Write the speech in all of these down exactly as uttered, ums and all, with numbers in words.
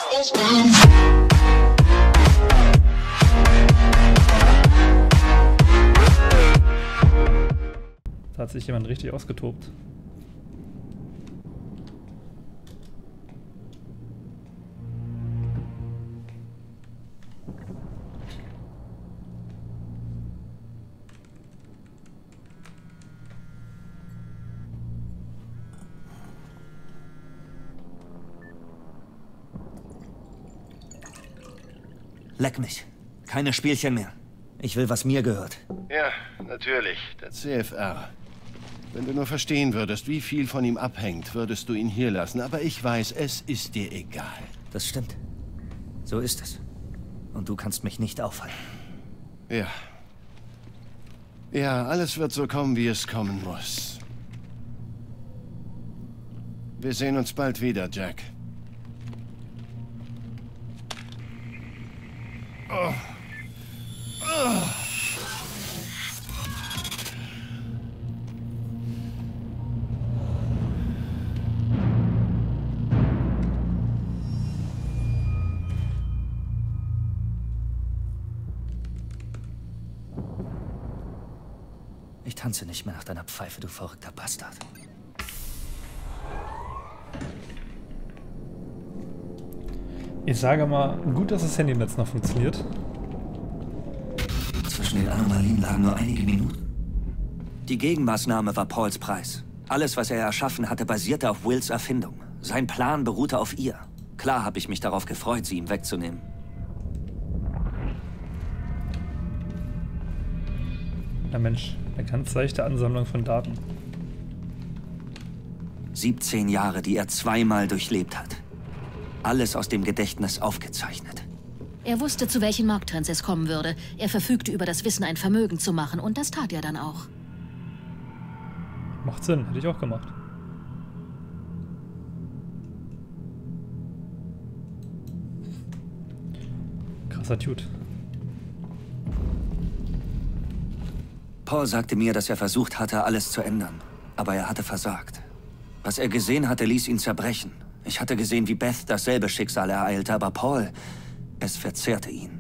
Da hat sich jemand richtig ausgetobt. Leck mich. Keine Spielchen mehr. Ich will, was mir gehört. Ja, natürlich. Der C F R. Wenn du nur verstehen würdest, wie viel von ihm abhängt, würdest du ihn hier lassen. Aber ich weiß, es ist dir egal. Das stimmt. So ist es. Und du kannst mich nicht aufhalten. Ja. Ja, alles wird so kommen, wie es kommen muss. Wir sehen uns bald wieder, Jack. Oh. Oh. Ich tanze nicht mehr nach deiner Pfeife, du verrückter Bastard. Ich sage mal, gut, dass das Handynetz noch funktioniert. Zwischen den Anomalien lagen nur einige Minuten. Die Gegenmaßnahme war Pauls Preis. Alles, was er erschaffen hatte, basierte auf Wills Erfindung. Sein Plan beruhte auf ihr. Klar habe ich mich darauf gefreut, sie ihm wegzunehmen. Ja Mensch, eine ganz leichte Ansammlung von Daten. siebzehn Jahre, die er zweimal durchlebt hat. Alles aus dem Gedächtnis aufgezeichnet. Er wusste, zu welchen Markttrends es kommen würde. Er verfügte über das Wissen, ein Vermögen zu machen. Und das tat er dann auch. Macht Sinn, hätte ich auch gemacht. Krasser Dude. Paul sagte mir, dass er versucht hatte, alles zu ändern. Aber er hatte versagt. Was er gesehen hatte, ließ ihn zerbrechen. Ich hatte gesehen, wie Beth dasselbe Schicksal ereilte, aber Paul, es verzehrte ihn.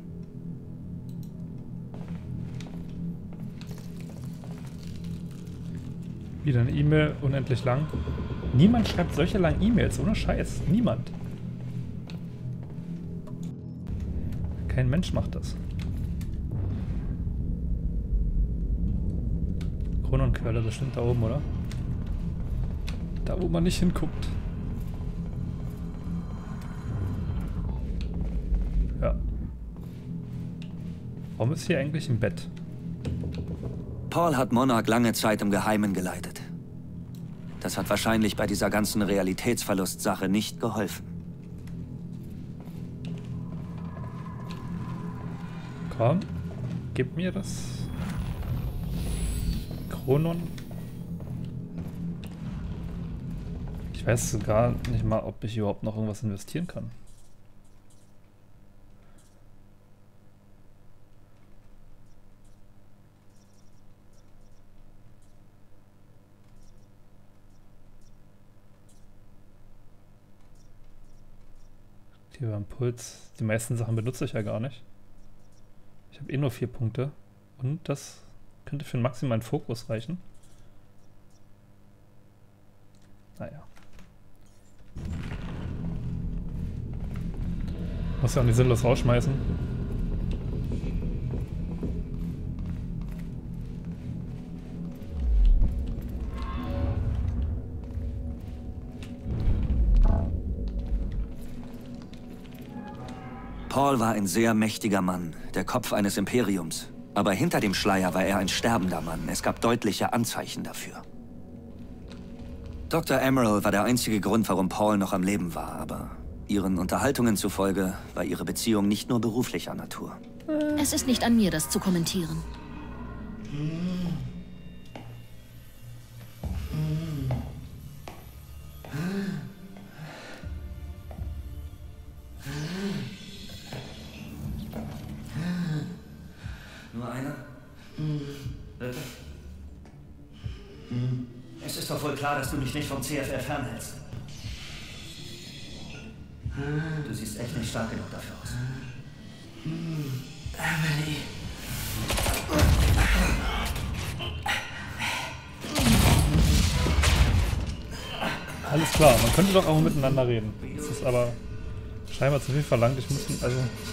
Wieder eine E-Mail, unendlich lang. Niemand schreibt solche langen E-Mails, ohne Scheiß. Niemand. Kein Mensch macht das. Kronenquelle bestimmt da oben, oder? Da, wo man nicht hinguckt. Ja. Warum ist hier eigentlich ein Bett? Paul hat Monarch lange Zeit im Geheimen geleitet. Das hat wahrscheinlich bei dieser ganzen Realitätsverlust-Sache nicht geholfen. Komm, gib mir das. Chronon. Ich weiß sogar nicht mal, ob ich überhaupt noch irgendwas investieren kann. Aktiver Impuls. Die meisten Sachen benutze ich ja gar nicht. Ich habe eh nur vier Punkte. Und das könnte für einen maximalen Fokus reichen. Naja. Muss ja auch nicht sinnlos rausschmeißen. Paul war ein sehr mächtiger Mann, der Kopf eines Imperiums. Aber hinter dem Schleier war er ein sterbender Mann. Es gab deutliche Anzeichen dafür. Doktor Emerald war der einzige Grund, warum Paul noch am Leben war, aber ihren Unterhaltungen zufolge war ihre Beziehung nicht nur beruflicher Natur. Es ist nicht an mir, das zu kommentieren. Nur einer? Bitte? Es ist doch wohl klar, dass du mich nicht vom C F R fernhältst. Du siehst echt nicht stark genug dafür aus. Emily. Alles klar, man könnte doch auch miteinander reden. Das ist aber scheinbar zu viel verlangt. Ich muss, also...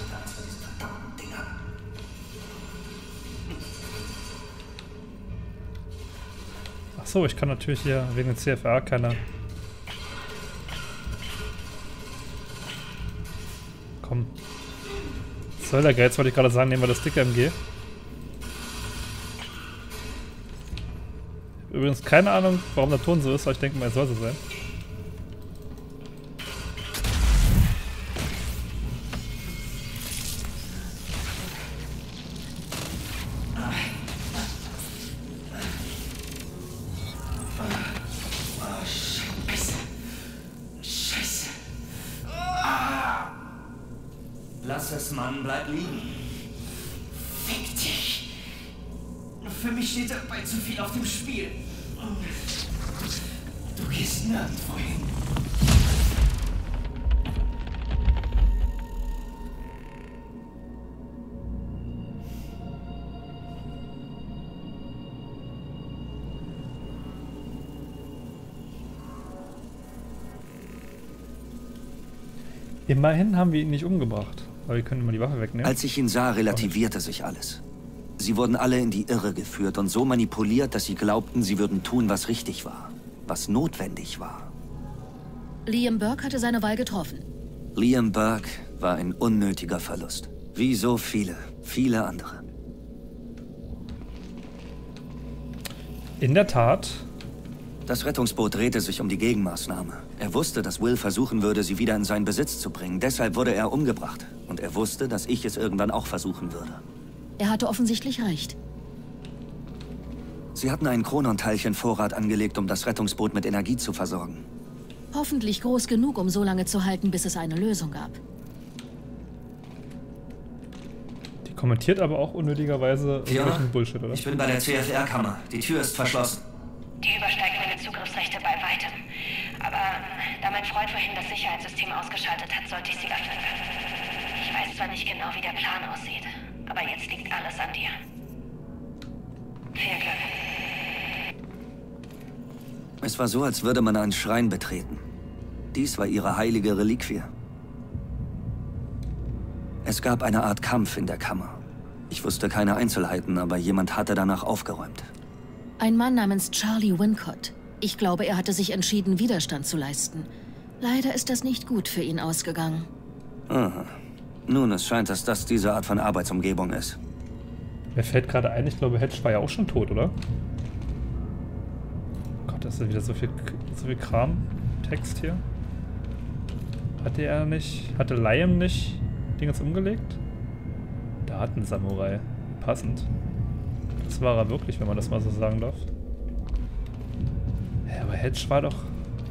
Ach so, ich kann natürlich hier wegen dem C F R keine... Komm. Was soll der Geiz, wollte ich gerade sagen, nehmen wir das dicke M G. Übrigens keine Ahnung, warum der Ton so ist, aber ich denke mal, es soll so sein. Lass es, Mann, bleib liegen. Fick dich. Für mich steht dabei zu viel auf dem Spiel. Du gehst nirgendwo hin. Immerhin haben wir ihn nicht umgebracht. Aber wir können immer die Waffe wegnehmen. Als ich ihn sah, relativierte sich alles. Sie wurden alle in die Irre geführt und so manipuliert, dass sie glaubten, sie würden tun, was richtig war. Was notwendig war. Liam Burke hatte seine Wahl getroffen. Liam Burke war ein unnötiger Verlust. Wie so viele, viele andere. In der Tat. Das Rettungsboot drehte sich um die Gegenmaßnahme. Er wusste, dass Will versuchen würde, sie wieder in seinen Besitz zu bringen. Deshalb wurde er umgebracht. Und er wusste, dass ich es irgendwann auch versuchen würde. Er hatte offensichtlich recht. Sie hatten einen Chronon-Teilchen-Vorrat angelegt, um das Rettungsboot mit Energie zu versorgen. Hoffentlich groß genug, um so lange zu halten, bis es eine Lösung gab. Die kommentiert aber auch unnötigerweise irgendwelchen Bullshit, oder? Ich bin bei der C F R-Kammer. Die Tür ist verschlossen. Die übersteigen meine Zugriffsrechte bei weitem. Aber da mein Freund vorhin das Sicherheitssystem ausgeschaltet hat, sollte ich sie öffnen. Ich weiß zwar nicht genau, wie der Plan aussieht, aber jetzt liegt alles an dir. Viel Glück. Es war so, als würde man einen Schrein betreten. Dies war ihre heilige Reliquie. Es gab eine Art Kampf in der Kammer. Ich wusste keine Einzelheiten, aber jemand hatte danach aufgeräumt. Ein Mann namens Charlie Wincott. Ich glaube, er hatte sich entschieden, Widerstand zu leisten. Leider ist das nicht gut für ihn ausgegangen. Aha. Nun, es scheint, dass das diese Art von Arbeitsumgebung ist. Mir fällt gerade ein, ich glaube, Hedge war ja auch schon tot, oder? Gott, das ist wieder so viel, so viel Kram. Text hier. Hatte er nicht... Hatte Liam nicht Dingens umgelegt? Datensamurai. Passend. Das war er wirklich, wenn man das mal so sagen darf. Ja, aber Hedge war doch...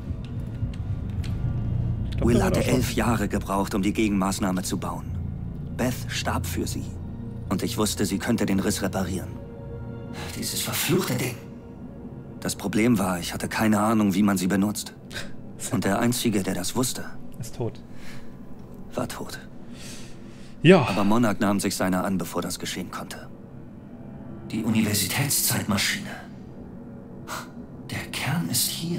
Glaub, Will hatte elf Jahre gebraucht, um die Gegenmaßnahme zu bauen. Beth starb für sie. Und ich wusste, sie könnte den Riss reparieren. Dieses verfluchte Ding. Das Problem war, ich hatte keine Ahnung, wie man sie benutzt. Und der Einzige, der das wusste, ist tot. War tot. Ja. Aber Monarch nahm sich seiner an, bevor das geschehen konnte. Die Universitätszeitmaschine. Der Kern ist hier.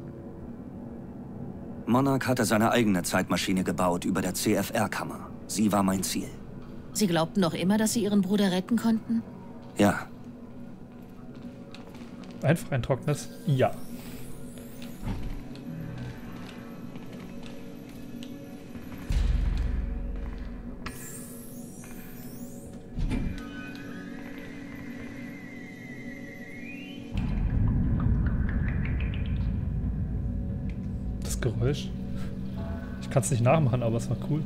Monarch hatte seine eigene Zeitmaschine gebaut über der C F R-Kammer. Sie war mein Ziel. Sie glaubten noch immer, dass sie ihren Bruder retten konnten? Ja. Einfach ein trockenes Ja. Das Geräusch. Ich kann es nicht nachmachen, aber es war cool.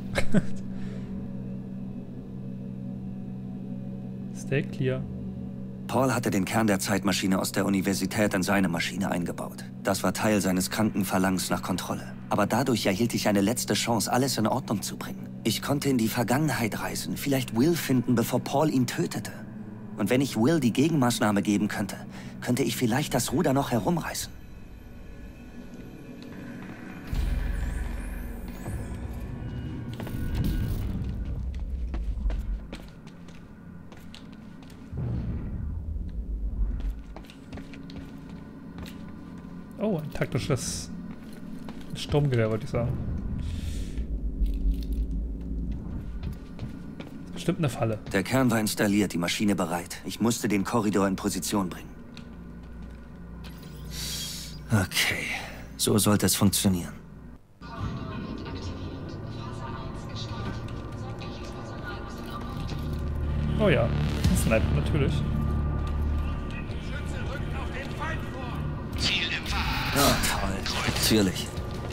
Stay clear. Paul hatte den Kern der Zeitmaschine aus der Universität in seine Maschine eingebaut. Das war Teil seines kranken Verlangens nach Kontrolle. Aber dadurch erhielt ich eine letzte Chance, alles in Ordnung zu bringen. Ich konnte in die Vergangenheit reisen, vielleicht Will finden, bevor Paul ihn tötete. Und wenn ich Will die Gegenmaßnahme geben könnte, könnte ich vielleicht das Ruder noch herumreißen. Oh, ein taktisches Sturmgewehr, wollte ich sagen. Bestimmt eine Falle. Der Kern war installiert, die Maschine bereit. Ich musste den Korridor in Position bringen. Okay, so sollte es funktionieren. Oh ja, ein Sniper natürlich. Ziel im Fahrrad. Ja, toll. Natürlich.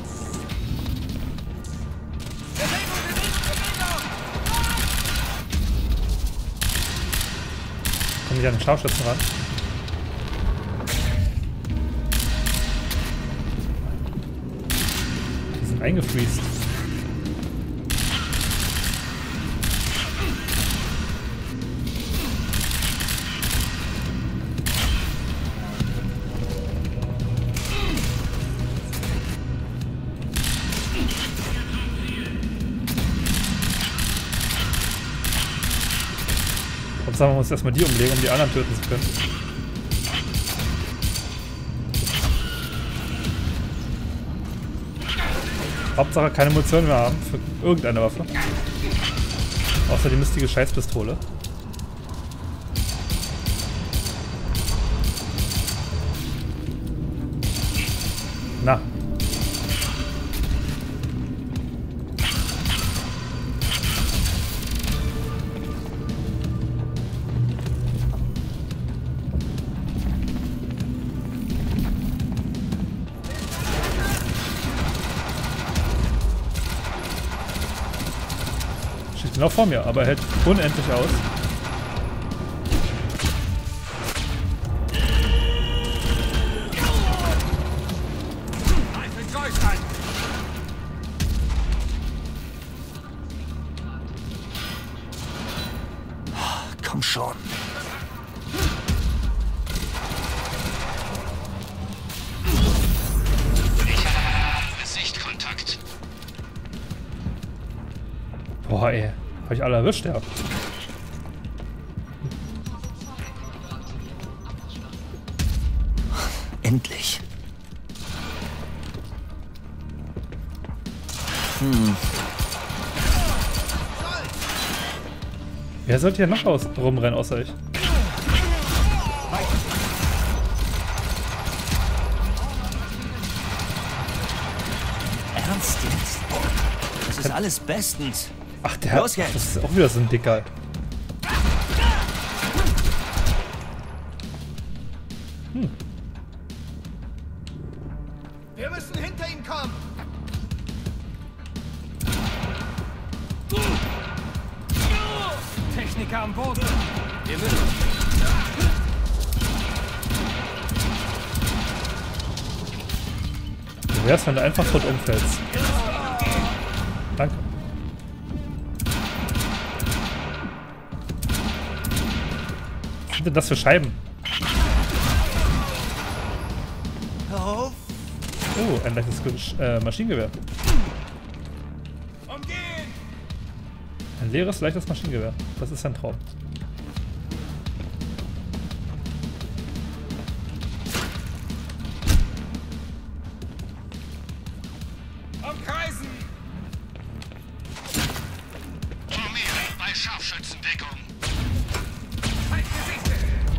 Kommen die an den Scharfschützen ran? Die sind eingefriest. Hauptsache, man muss erstmal die umlegen, um die anderen töten zu können. Hauptsache keine Munition mehr haben für irgendeine Waffe. Außer die mistige Scheißpistole. Na. Genau vor mir, aber er hält unendlich aus. Komm schon. Ich habe Sichtkontakt. Boah, ey. Hab ich alle erwischt, ja. Endlich. Hm. Wer sollte hier noch aus rumrennen außer ich? Ernst jetzt? Das ist alles bestens. Ach, der Los hat, jetzt. das ist auch wieder so ein Dicker. Hm. Wir müssen hinter ihm kommen. Techniker am Boden. Wir müssen... Wie wär's, wenn du einfach tot umfällst? Danke. Was sind denn das für Scheiben? Hör auf. Oh, ein leichtes Ge- äh, Maschinengewehr. Umgehen. Ein leeres, leichtes Maschinengewehr. Das ist ein Traum. Umkreisen. Formieren bei Scharfschützendeckung. Halt Gesichter.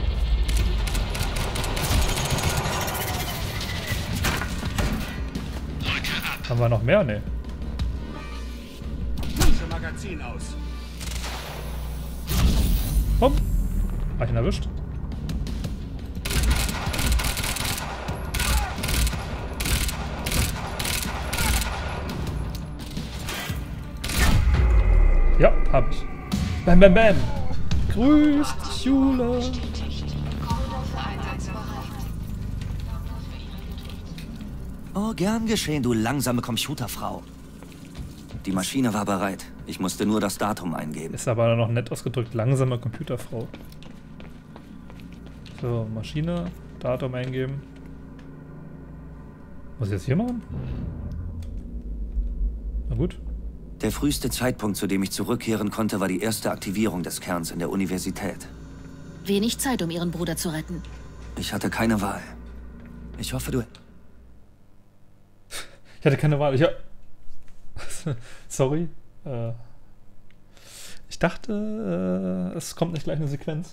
Drücke ab. Haben wir noch mehr? Ne. Pushe Magazin aus. Bumm. Hab ich ihn erwischt? Ja, hab ich. Bam, bam, bam. Grüß dich, Jule. Oh, gern geschehen, du langsame Computerfrau. Die Maschine war bereit. Ich musste nur das Datum eingeben. Ist aber noch nett ausgedrückt. Langsame Computerfrau. So, Maschine. Datum eingeben. Was jetzt hier machen? Na gut. Der früheste Zeitpunkt, zu dem ich zurückkehren konnte, war die erste Aktivierung des Kerns in der Universität. Wenig Zeit, um ihren Bruder zu retten. Ich hatte keine Wahl. Ich hoffe, du... Ich hatte keine Wahl. Ich hab Sorry. Äh ich dachte, äh, es kommt nicht gleich eine Sequenz.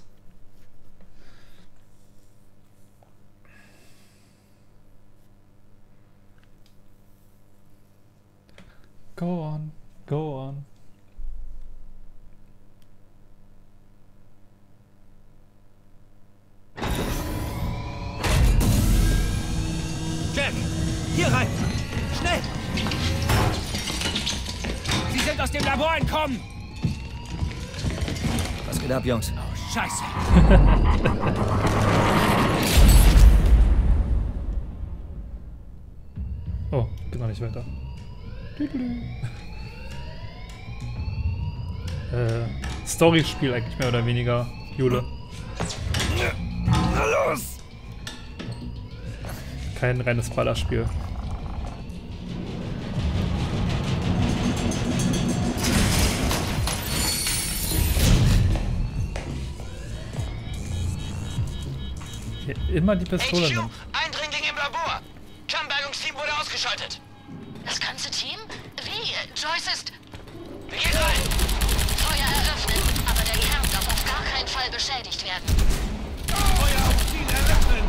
Go on, go on. Jack, hier rein! Schnell! Sie sind aus dem Labor entkommen! Was geht ab, Jungs? Oh, Scheiße! Oh, geht noch nicht weiter. äh, Story-Spiel eigentlich mehr oder weniger, Jule. Na los! Kein reines Ballerspiel. Hier immer die Pistole nimmt. Eindringling im Labor! Kernbergungsteam wurde ausgeschaltet! Das ganze Team? Wie? Joyce ist... Wir gehen rein! Feuer eröffnen, aber der Kern darf auf gar keinen Fall beschädigt werden. Feuer auf Ziel eröffnen!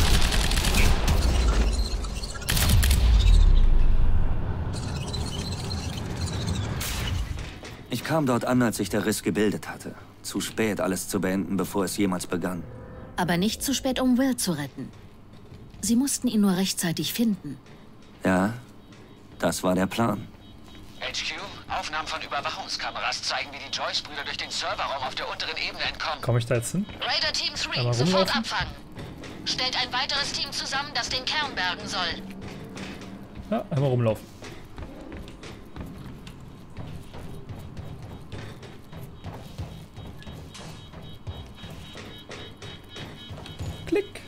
Ich kam dort an, als sich der Riss gebildet hatte. Zu spät, alles zu beenden, bevor es jemals begann. Aber nicht zu spät, um Will zu retten. Sie mussten ihn nur rechtzeitig finden. Ja, das war der Plan. H Q, Aufnahmen von Überwachungskameras zeigen, wie die Joyce-Brüder durch den Serverraum auf der unteren Ebene entkommen. Komme ich da jetzt hin? Raider Team drei, Einmal sofort rumlaufen? abfangen. Stellt ein weiteres Team zusammen, das den Kern bergen soll. Ja, einmal rumlaufen. Klick.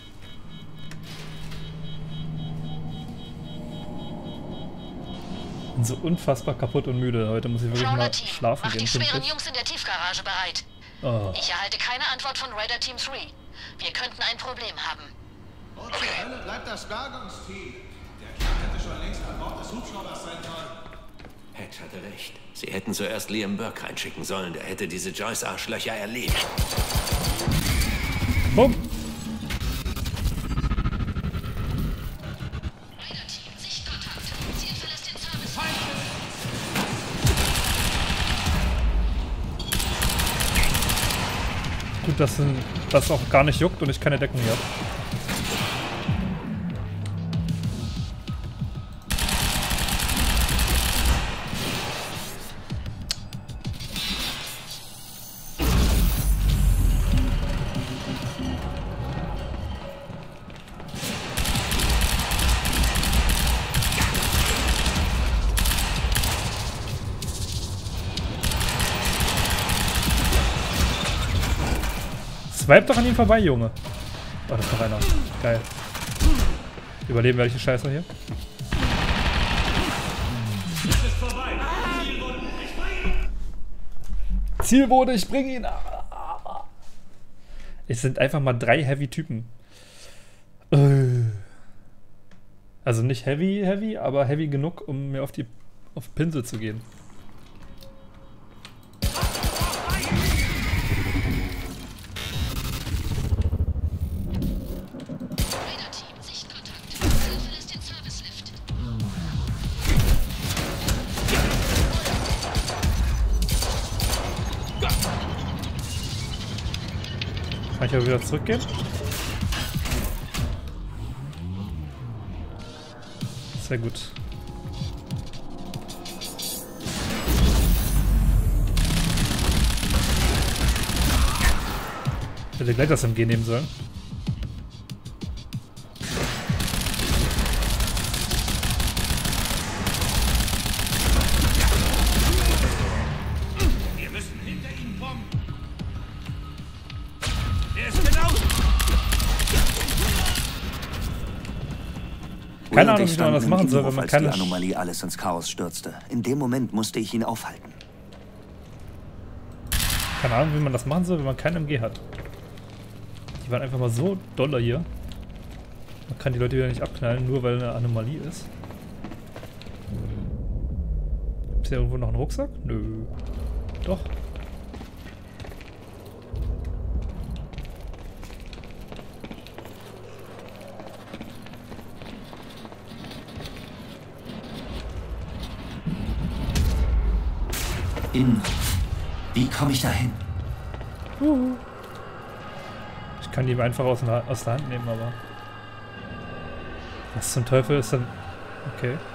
Bin so unfassbar kaputt und müde. Heute muss ich wirklich Prowler mal Team, schlafen macht gehen. die schweren pünktlich. Jungs in der Tiefgarage bereit. Oh. Ich erhalte keine Antwort von Raider Team drei. Wir könnten ein Problem haben. Wo zur Hölle bleibt das Bergungsteam? Der Kern hätte schon längst an Bord des Hubschraubers sein sollen. Hatch hatte recht. Sie hätten zuerst Liam Burke reinschicken sollen. Der hätte diese Joyce-Arschlöcher erledigt. Bumm. Raider Team, Sichtkontakt. Ziel verlässt den Service. Gut, dass das auch gar nicht juckt und ich keine Deckung hier habe. Swipe doch an ihm vorbei, Junge. Oh, das ist noch einer. Geil. Überleben wir die Scheiße hier? Ziel wurde, ich bringe ihn. Es sind einfach mal drei Heavy-Typen. Also nicht heavy, heavy, aber heavy genug, um mir auf die auf Pinsel zu gehen. Kann ich aber wieder zurückgehen? Sehr gut. Ich hätte gleich das M G nehmen sollen. Wir müssen hinter ihm bomben. Er ist genau. Keine Ahnung, Will und ich wie man das standen machen im soll, Innenhof, wenn man als keine die Anomalie alles ins Chaos stürzte. In dem Moment musste ich ihn aufhalten. Keine Ahnung, wie man das machen soll, wenn man kein M G hat. Die waren einfach mal so doller hier. Man kann die Leute wieder nicht abknallen, nur weil eine Anomalie ist. Ist hier irgendwo noch ein Rucksack? Nö. Doch. In. Wie komme ich da hin? Uh. Ich kann die einfach aus, aus der Hand nehmen, aber... Was zum Teufel ist denn... Okay.